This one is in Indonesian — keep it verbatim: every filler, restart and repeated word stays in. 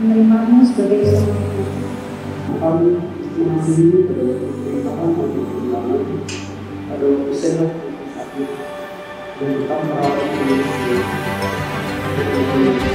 menerimamu sebagai seorang anak. Kami mengasihi perintahkan untuk berlalu pada waktu sehat dan sakit dan tetap merawat diri sendiri.